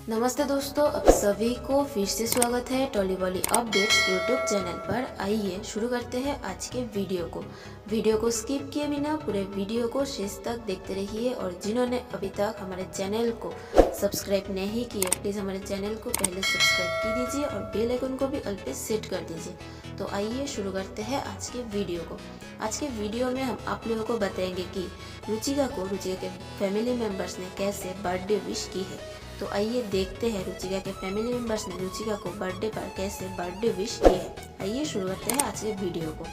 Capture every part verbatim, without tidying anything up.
नमस्ते दोस्तों, आप सभी को फिर से स्वागत है टॉलीवॉली अपडेट्स यूट्यूब चैनल पर। आइए शुरू करते हैं आज के वीडियो को। वीडियो को स्किप किए बिना पूरे वीडियो को शेष तक देखते रहिए और जिन्होंने अभी तक हमारे चैनल को सब्सक्राइब नहीं किए प्लीज़ हमारे चैनल को पहले सब्सक्राइब की दीजिए और बेल आइकन को भी ऑल पे सेट कर दीजिए। तो आइए शुरू करते हैं आज के वीडियो को। आज के वीडियो में हम आप लोगों को बताएंगे कि रुचिका को रुचिका के फैमिली मेम्बर्स ने कैसे बर्थडे विश की है। तो आइए देखते हैं रुचिका के फैमिली मेम्बर्स ने रुचिका को बर्थडे पर कैसे बर्थडे विश की है। आइए शुरू करते हैं आज के वीडियो को।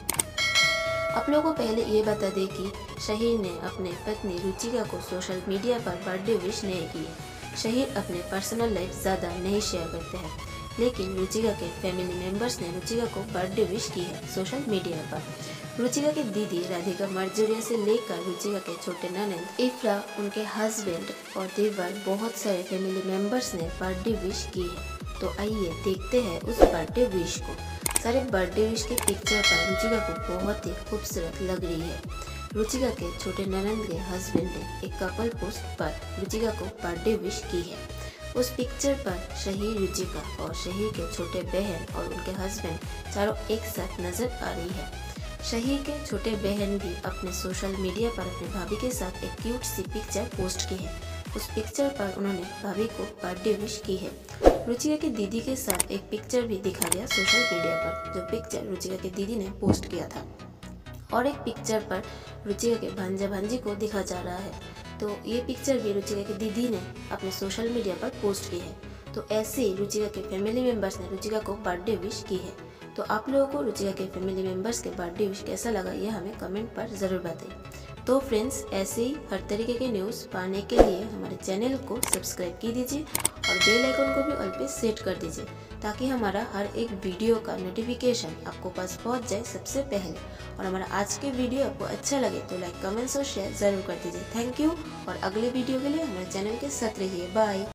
आप लोगों को पहले ये बता दें कि शहीर ने अपने पत्नी रुचिका को सोशल मीडिया पर बर्थडे विश नहीं की है। शहीर अपने पर्सनल लाइफ ज़्यादा नहीं शेयर करते हैं, लेकिन रुचिका के फैमिली मेम्बर्स ने रुचिका को बर्थडे विश की है सोशल मीडिया पर। रुचिका की दीदी राधिका मर्जरिया से लेकर रुचिका के छोटे ननद इफ्रा, उनके हस्बैंड और देवर, बहुत सारे फैमिली मेम्बर्स ने बर्थडे विश की है। तो आइए देखते हैं उस बर्थडे विश को। सारे बर्थडे विश के पिक्चर पर रुचिका को बहुत ही खूबसूरत लग रही है। रुचिका के छोटे ननद के हस्बैंड ने एक कपल पोस्ट पर रुचिका को बर्थडे विश की है। उस पिक्चर पर शहीर, रुचिका और शहीर के छोटे बहन और उनके हस्बैंड चारों एक साथ नजर आ रही है। शहीर के छोटे बहन भी अपने सोशल मीडिया पर अपने भाभी के साथ एक क्यूट सी पिक्चर पोस्ट की है। उस पिक्चर पर उन्होंने भाभी को बर्थडे विश की है। रुचिका की दीदी के साथ एक पिक्चर भी दिखा गया सोशल मीडिया पर, जो पिक्चर रुचिका की दीदी ने पोस्ट किया था। और एक पिक्चर पर रुचिका के भांजा भांजी को दिखा जा रहा है। तो ये पिक्चर भी रुचिका की दीदी ने अपने सोशल मीडिया पर पोस्ट की है। तो ऐसे ही रुचिका के फैमिली मेम्बर्स ने रुचिका को बर्थडे विश की है। तो आप लोगों को रुचिका के फैमिली मेम्बर्स के बर्थडे विश कैसा लगा ये हमें कमेंट पर ज़रूर बताइए। तो फ्रेंड्स, ऐसे ही हर तरीके के न्यूज़ पाने के लिए हमारे चैनल को सब्सक्राइब की दीजिए और बेल आइकन को भी ऑल पे सेट कर दीजिए, ताकि हमारा हर एक वीडियो का नोटिफिकेशन आपको पास पहुंच जाए सबसे पहले। और हमारा आज के वीडियो आपको अच्छा लगे तो लाइक, कमेंट्स और शेयर ज़रूर कर दीजिए। थैंक यू और अगले वीडियो के लिए हमारे चैनल के साथ रहिए। बाय।